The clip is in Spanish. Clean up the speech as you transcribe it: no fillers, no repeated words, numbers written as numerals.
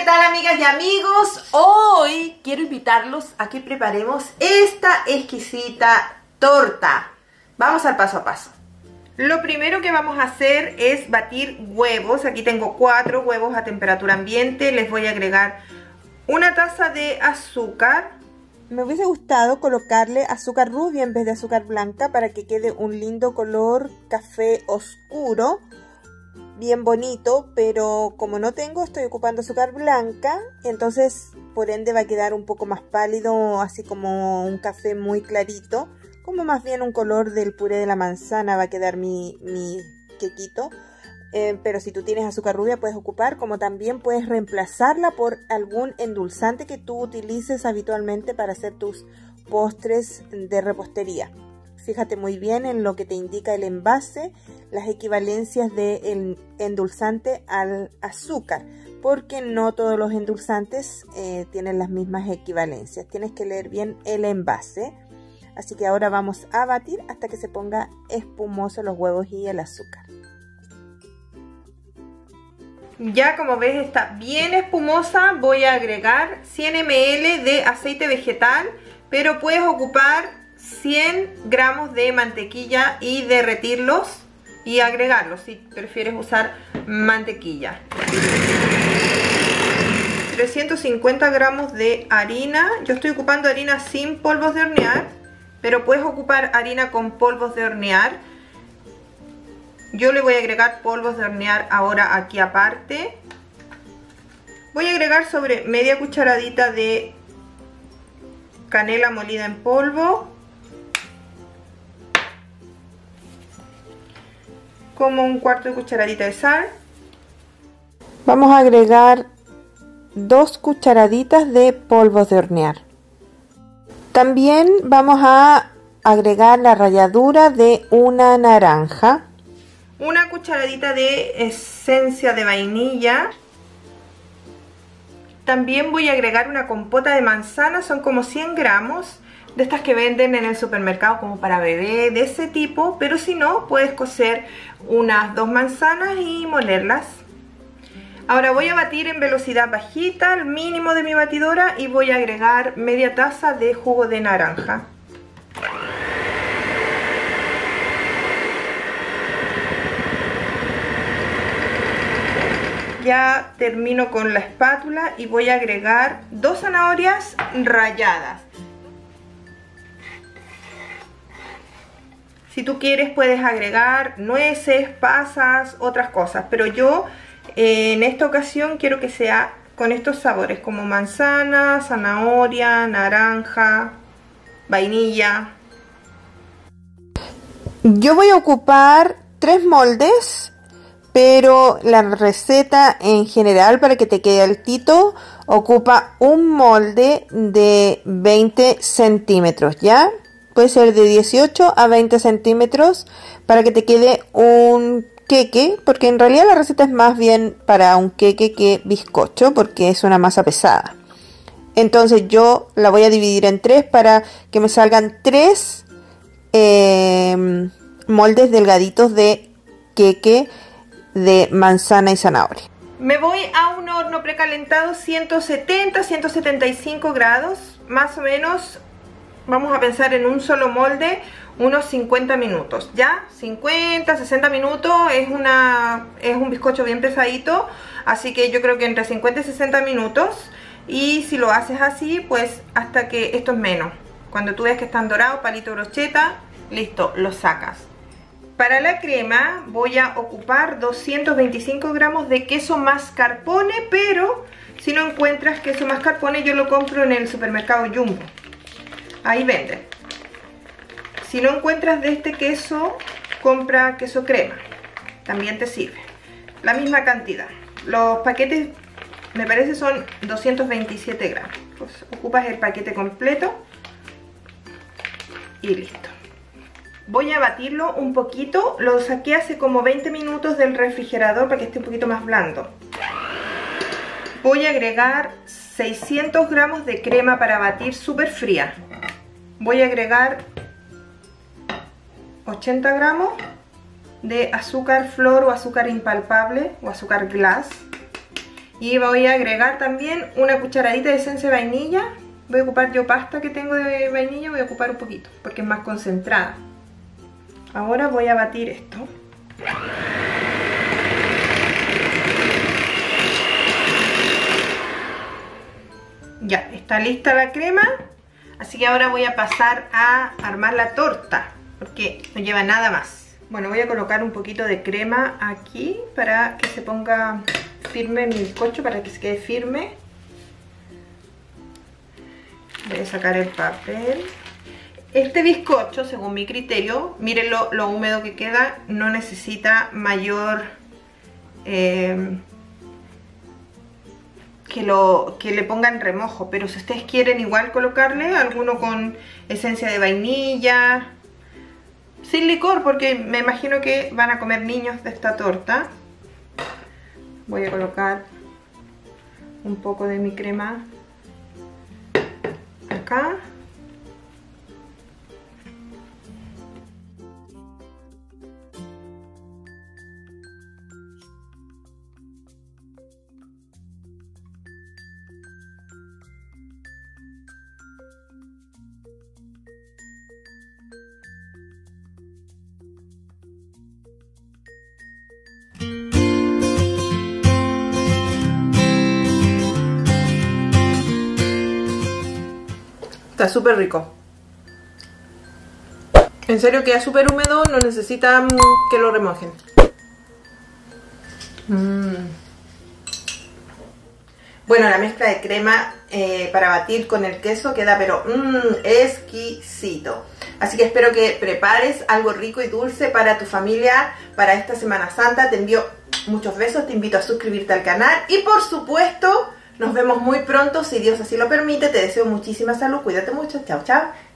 ¿qué tal, amigas y amigos? Hoy quiero invitarlos a que preparemos esta exquisita torta. Vamos al paso a paso. Lo primero que vamos a hacer es batir huevos. Aquí tengo 4 huevos a temperatura ambiente. Les voy a agregar una taza de azúcar. Me hubiese gustado colocarle azúcar rubia en vez de azúcar blanca para que quede un lindo color café oscuro, bien bonito, pero como no tengo, estoy ocupando azúcar blanca, entonces por ende va a quedar un poco más pálido, así como un café muy clarito, como más bien un color del puré de la manzana va a quedar mi quequito. Pero si tú tienes azúcar rubia puedes ocupar, como también puedes reemplazarla por algún endulzante que tú utilices habitualmente para hacer tus postres de repostería. Fíjate muy bien en lo que te indica el envase, las equivalencias del endulzante al azúcar, porque no todos los endulzantes tienen las mismas equivalencias. Tienes que leer bien el envase. Así que ahora vamos a batir hasta que se ponga espumoso los huevos y el azúcar. Ya como ves está bien espumosa. Voy a agregar 100 ml de aceite vegetal, pero puedes ocupar 100 gramos de mantequilla y derretirlos y agregarlos si prefieres usar mantequilla. 350 gramos de harina. Yo estoy ocupando harina sin polvos de hornear, pero puedes ocupar harina con polvos de hornear. Yo le voy a agregar polvos de hornear ahora aquí aparte. Voy a agregar sobre media cucharadita de canela molida en polvo, como un cuarto de cucharadita de sal. Vamos a agregar 2 cucharaditas de polvos de hornear. También vamos a agregar la ralladura de una naranja. Una cucharadita de esencia de vainilla. También voy a agregar una compota de manzana, son como 100 gramos, de estas que venden en el supermercado como para bebé, de ese tipo, pero si no, puedes cocer unas 2 manzanas y molerlas. Ahora voy a batir en velocidad bajita, al mínimo de mi batidora, y voy a agregar media taza de jugo de naranja. Ya termino con la espátula y voy a agregar 2 zanahorias ralladas. Si tú quieres puedes agregar nueces, pasas, otras cosas, pero yo en esta ocasión quiero que sea con estos sabores como manzana, zanahoria, naranja, vainilla. Yo voy a ocupar 3 moldes. Pero la receta en general, para que te quede altito, ocupa un molde de 20 centímetros, ¿ya? Puede ser de 18 a 20 centímetros para que te quede un queque, porque en realidad la receta es más bien para un queque que bizcocho, porque es una masa pesada. Entonces yo la voy a dividir en 3 para que me salgan 3 moldes delgaditos de queque de manzana y zanahoria. Me voy a un horno precalentado 170-175 grados, más o menos. Vamos a pensar en un solo molde unos 50 minutos, ¿ya? 50-60 minutos, es un bizcocho bien pesadito, así que yo creo que entre 50 y 60 minutos. Y si lo haces así, pues hasta que esto es menos. Cuando tú ves que están dorados, palito brocheta, listo, lo sacas. Para la crema voy a ocupar 225 gramos de queso mascarpone, pero si no encuentras queso mascarpone yo lo compro en el supermercado Jumbo. Ahí venden. Si no encuentras de este queso, compra queso crema. También te sirve. La misma cantidad. Los paquetes me parece son 227 gramos. Pues ocupas el paquete completo y listo. Voy a batirlo un poquito, lo saqué hace como 20 minutos del refrigerador para que esté un poquito más blando. Voy a agregar 600 gramos de crema para batir súper fría. Voy a agregar 80 gramos de azúcar flor o azúcar impalpable o azúcar glass. Y voy a agregar también una cucharadita de esencia de vainilla. Voy a ocupar yo pasta que tengo de vainilla, voy a ocupar un poquito porque es más concentrada. Ahora voy a batir esto. Ya, está lista la crema. Así que ahora voy a pasar a armar la torta, porque no lleva nada más. Bueno, voy a colocar un poquito de crema aquí para que se ponga firme mi bizcocho, para que se quede firme. Voy a sacar el papel. Este bizcocho, según mi criterio, miren lo húmedo que queda, no necesita mayor... que le pongan remojo, pero si ustedes quieren igual colocarle alguno con esencia de vainilla, sin licor, porque me imagino que van a comer niños de esta torta. Voy a colocar un poco de mi crema acá. Está súper rico. En serio queda súper húmedo, no necesitan que lo remojen. Bueno, la mezcla de crema para batir con el queso queda pero exquisito. Así que espero que prepares algo rico y dulce para tu familia para esta Semana Santa. Te envío muchos besos, te invito a suscribirte al canal y por supuesto nos vemos muy pronto, si Dios así lo permite. Te deseo muchísima salud, cuídate mucho, chao chao.